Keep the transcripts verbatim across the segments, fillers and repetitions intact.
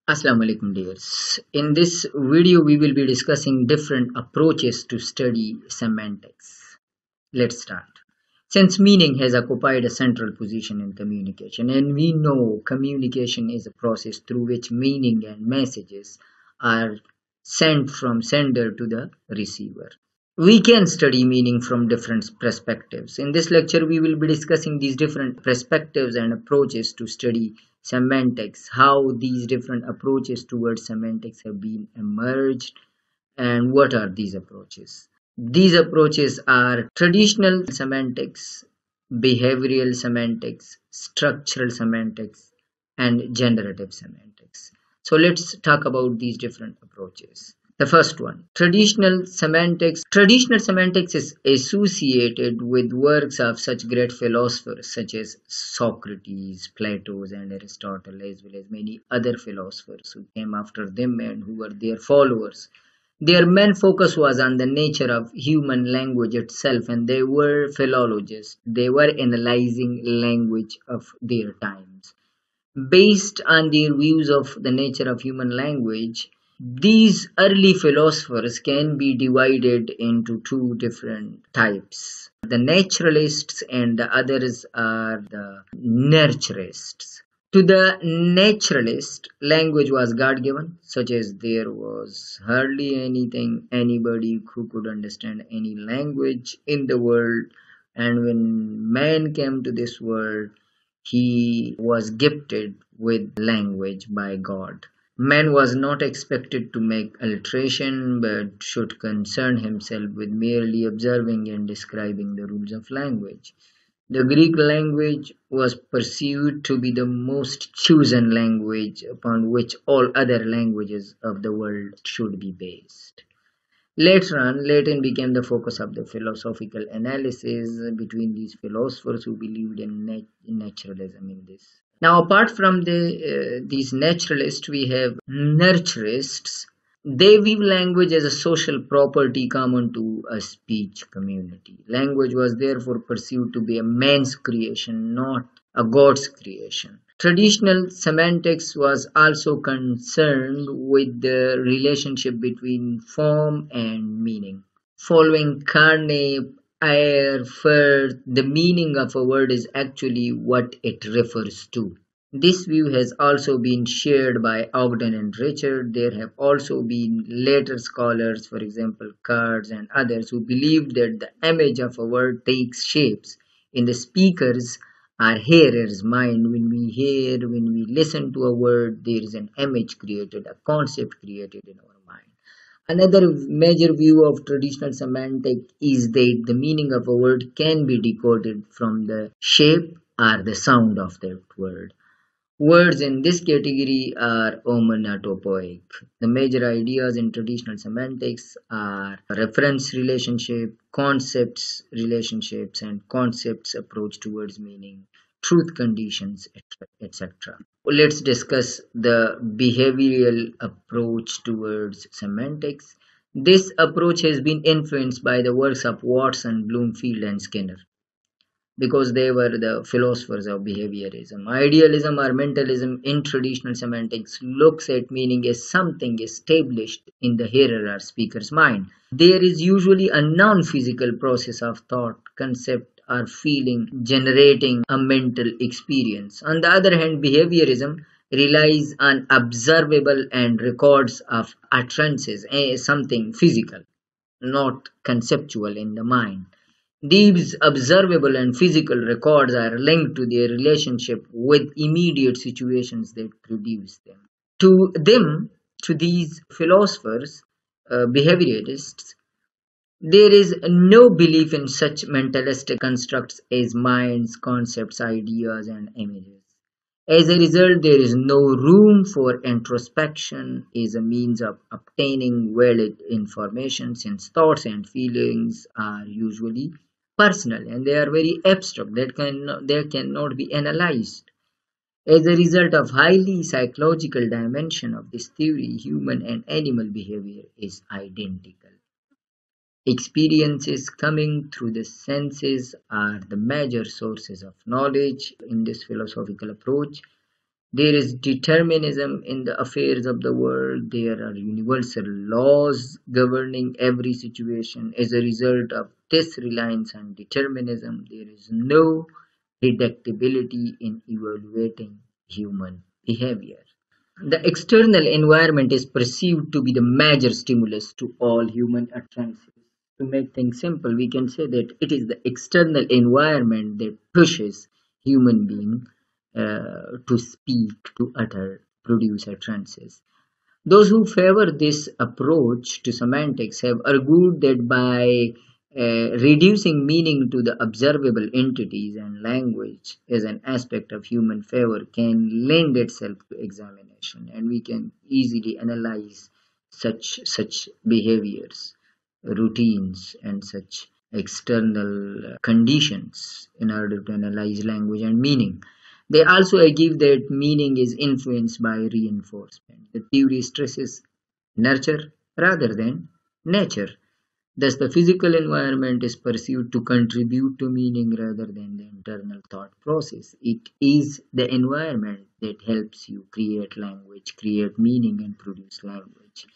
Assalamu alaikum dears. In this video we will be discussing different approaches to study semantics. Let's start. Since meaning has occupied a central position in communication, and we know communication is a process through which meaning and messages are sent from sender to the receiver. We can study meaning from different perspectives. In this lecture, we will be discussing these different perspectives and approaches to study semantics, how these different approaches towards semantics have been emerged, and what are these approaches. These approaches are traditional semantics, behavioral semantics, structural semantics, and generative semantics. So let's talk about these different approaches. The first one, traditional semantics. Traditional semantics is associated with works of such great philosophers such as Socrates, Plato, and Aristotle, as well as many other philosophers who came after them and who were their followers. Their main focus was on the nature of human language itself, and they were philologists. They were analyzing language of their times. Based on their views of the nature of human language, these early philosophers can be divided into two different types. The naturalists and the others are the nurturists. To the naturalist, language was God-given, such as there was hardly anything, anybody who could understand any language in the world. And when man came to this world, he was gifted with language by God. Man was not expected to make alteration, but should concern himself with merely observing and describing the rules of language. The Greek language was perceived to be the most chosen language upon which all other languages of the world should be based. Later on, Latin became the focus of the philosophical analysis between these philosophers who believed in nat naturalism in this. Now, apart from the, uh, these naturalists, we have nurturists. They view language as a social property common to a speech community. Language was therefore perceived to be a man's creation, not a God's creation. Traditional semantics was also concerned with the relationship between form and meaning. Following Carnap, Ayer, Firth, the meaning of a word is actually what it refers to. This view has also been shared by Ogden and Richard. There have also been later scholars, for example, Kurtz and others, who believed that the image of a word takes shapes in the speaker's or hearer's mind. When we hear, when we listen to a word, there is an image created, a concept created in our mind. Another major view of traditional semantics is that the meaning of a word can be decoded from the shape or the sound of that word. Words in this category are onomatopoeic. The major ideas in traditional semantics are reference relationship, concepts relationships, and concepts approach towards meaning, truth conditions, et cetera. Let's discuss the behavioral approach towards semantics. This approach has been influenced by the works of Watson, Bloomfield, and Skinner, because they were the philosophers of behaviorism. Idealism or mentalism in traditional semantics looks at meaning as something established in the hearer or speaker's mind. There is usually a non-physical process of thought, concept, or feeling generating a mental experience. On the other hand, behaviorism relies on observable and records of utterances as something physical, not conceptual in the mind. These observable and physical records are linked to their relationship with immediate situations that produce them. To them, to these philosophers, uh, behaviorists, there is no belief in such mentalistic constructs as minds, concepts, ideas, and images. As a result, there is no room for introspection as a means of obtaining valid information, since thoughts and feelings are usually personal and they are very abstract, that can they cannot be analyzed. As a result of highly psychological dimension of this theory, human and animal behavior is identical. Experiences coming through the senses are the major sources of knowledge in this philosophical approach. There is determinism in the affairs of the world. There are universal laws governing every situation. As a result of this reliance on determinism, there is no predictability in evaluating human behavior. The external environment is perceived to be the major stimulus to all human utterances. To make things simple, we can say that it is the external environment that pushes human being uh, to speak, to utter, produce utterances. Those who favor this approach to semantics have argued that by uh, reducing meaning to the observable entities, and language as an aspect of human favor can lend itself to examination, and we can easily analyze such such behaviors, routines, and such external uh, conditions in order to analyze language and meaning. They also argue that meaning is influenced by reinforcement. The theory stresses nurture rather than nature. Thus, the physical environment is perceived to contribute to meaning rather than the internal thought process. It is the environment that helps you create language, create meaning, and produce language.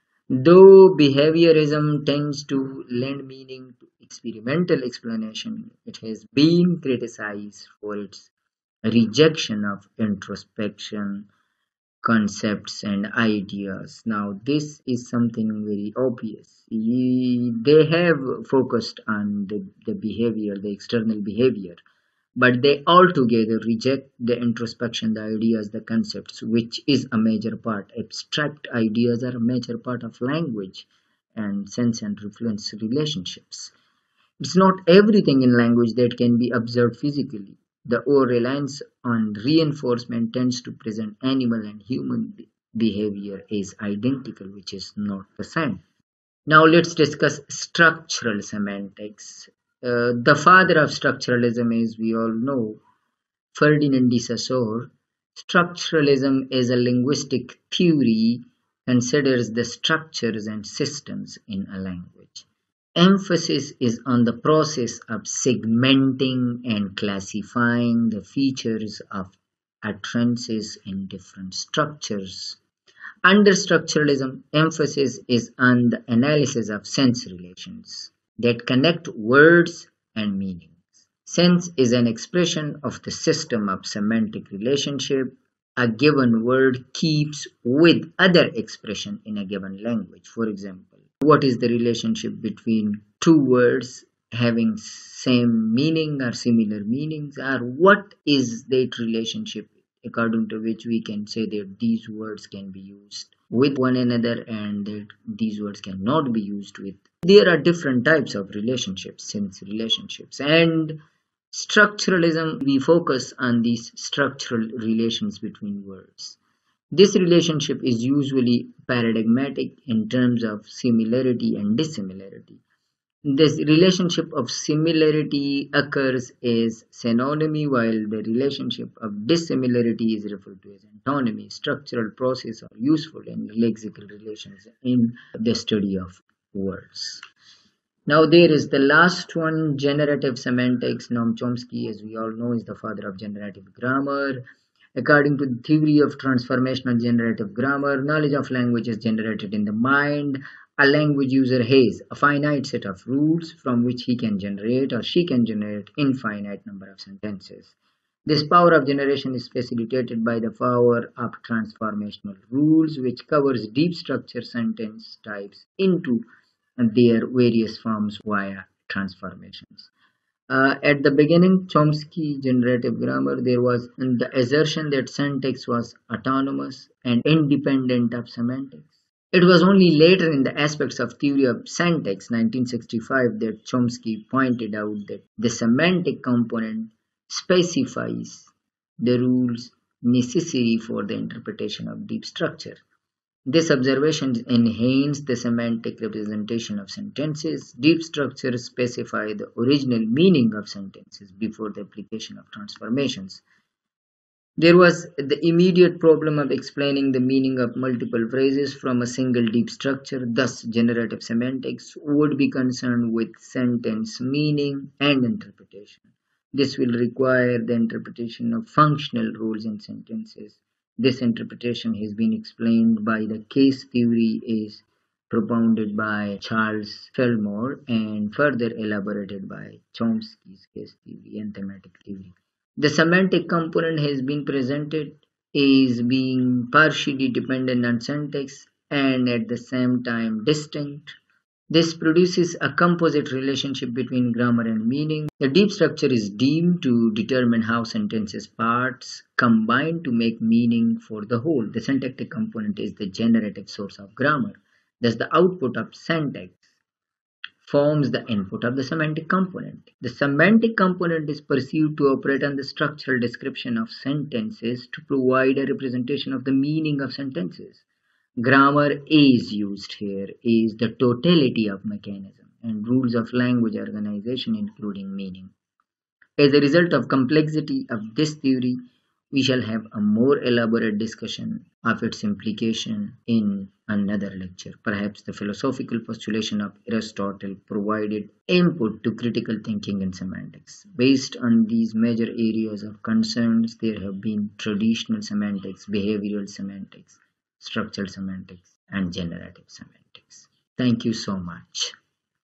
Though behaviorism tends to lend meaning to experimental explanation, it has been criticized for its rejection of introspection, concepts, and ideas. Now, this is something very obvious. Ye- They have focused on the, the behavior, the external behavior, but they altogether reject the introspection, the ideas, the concepts, which is a major part. Abstract ideas are a major part of language and sense and reference relationships. It's not everything in language that can be observed physically. The over-reliance on reinforcement tends to present animal and human be- behavior as identical, which is not the same. Now let's discuss structural semantics. Uh, the father of structuralism, as we all know, Ferdinand de Saussure. Structuralism is a linguistic theory considers the structures and systems in a language. Emphasis is on the process of segmenting and classifying the features of utterances in different structures. Under structuralism, emphasis is on the analysis of sense relations that connect words and meanings. Sense is an expression of the system of semantic relationship a given word keeps with other expression in a given language. For example, what is the relationship between two words having same meaning or similar meanings, or what is that relationship according to which we can say that these words can be used with one another and that these words cannot be used with. There are different types of relationships, sense relationships, and structuralism we focus on these structural relations between words. This relationship is usually paradigmatic in terms of similarity and dissimilarity. This relationship of similarity occurs as synonymy, while the relationship of dissimilarity is referred to as antonymy. Structural processes are useful in lexical relations in the study of words. Now there is the last one, generative semantics. Noam Chomsky, as we all know, is the father of generative grammar. According to the theory of transformational generative grammar, knowledge of language is generated in the mind. A language user has a finite set of rules from which he can generate or she can generate infinite number of sentences. This power of generation is facilitated by the power of transformational rules, which covers deep structure sentence types into their various forms via transformations. Uh, at the beginning, Chomsky generative grammar, there was the assertion that syntax was autonomous and independent of semantics. It was only later in the aspects of theory of syntax, nineteen sixty-five, that Chomsky pointed out that the semantic component specifies the rules necessary for the interpretation of deep structure. This observation enhanced the semantic representation of sentences. Deep structures specify the original meaning of sentences before the application of transformations. There was the immediate problem of explaining the meaning of multiple phrases from a single deep structure. Thus, generative semantics would be concerned with sentence meaning and interpretation. This will require the interpretation of functional rules in sentences. This interpretation has been explained by the case theory is propounded by Charles Fillmore and further elaborated by Chomsky's case theory and thematic theory. The semantic component has been presented as being partially dependent on syntax and at the same time distinct. This produces a composite relationship between grammar and meaning. The deep structure is deemed to determine how sentences parts combine to make meaning for the whole. The syntactic component is the generative source of grammar. Thus, the output of syntax forms the input of the semantic component. The semantic component is perceived to operate on the structural description of sentences to provide a representation of the meaning of sentences. Grammar is used here is the totality of mechanism and rules of language organization including meaning. As a result of complexity of this theory, we shall have a more elaborate discussion of its implication in another lecture. Perhaps the philosophical postulation of Aristotle provided input to critical thinking in semantics. Based on these major areas of concerns, there have been traditional semantics, behavioral semantics, structural semantics, and generative semantics. Thank you so much.